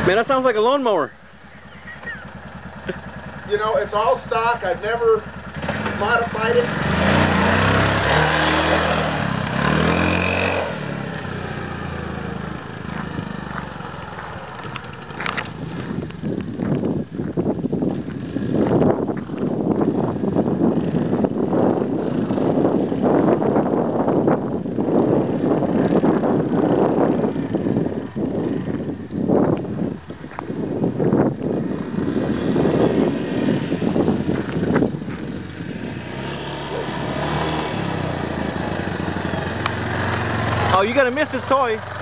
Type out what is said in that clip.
Man, that sounds like a lawnmower. You know, it's all stock. I've never modified it. Oh, you gotta miss this toy.